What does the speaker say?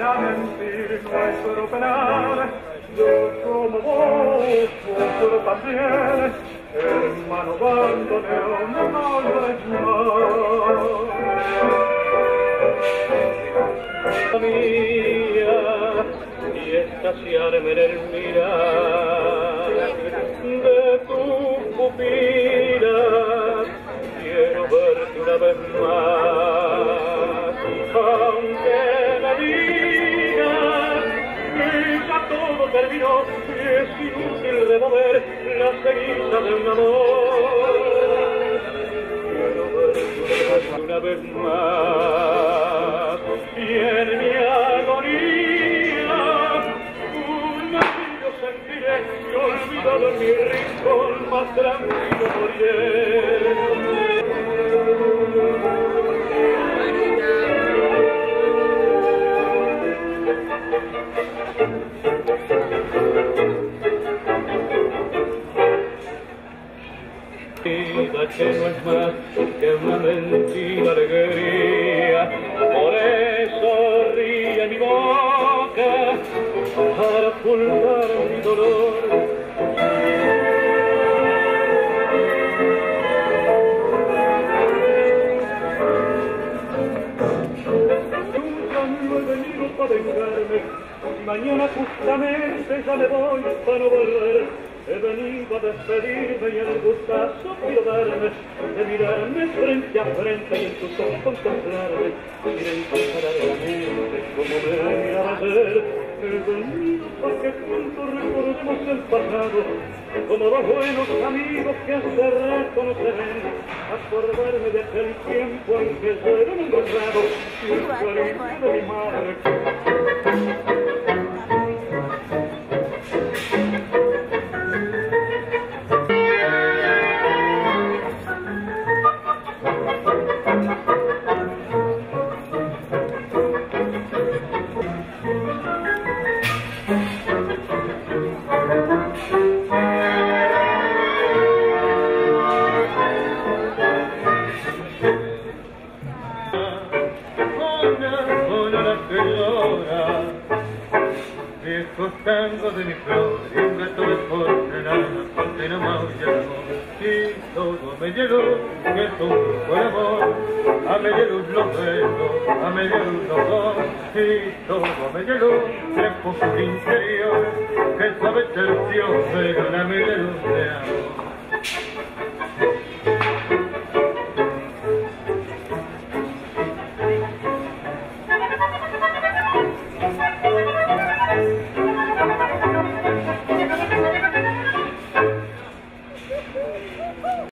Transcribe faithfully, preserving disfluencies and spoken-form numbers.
para mentir nuestro penar. Yo como vos, sufro también, hermano bandoneo, no es más. Mía, y estaciarme en el mirar de tu pupila, quiero verte una vez más, aunque me digas que ya todo terminó y es inútil remover la ceniza de un amor. Quiero verte una vez más y en mi agonía un martirio sentiré y olvidado en mi rincón más tranquilo moriré. Vida que no es más que una mentira alegría, por eso ríe mi boca para ocultar mi dolor. Nunca no he venido para vengarme, y mañana justamente ya me voy para no volver. He venido a despedirme y el gustazo quiero darme de mirarme frente a frente y en tus ojos contemplarme y de encontrar la mente como me miraba ayer. He venido para que juntos recordemos el pasado como dos buenos amigos que hace rato no se ven, acordarme de aquel tiempo en que yo era un encontrado y el cariño de mi madre. Viejos tangos de mi flor y un gato de porcelana que no maulla el amor y todo a media luz que es un grupo de amor, a media luz los besos, a media luz los dos y todo a media luz crepúsculo interior que sabe ser Dios pero a media luz de amor.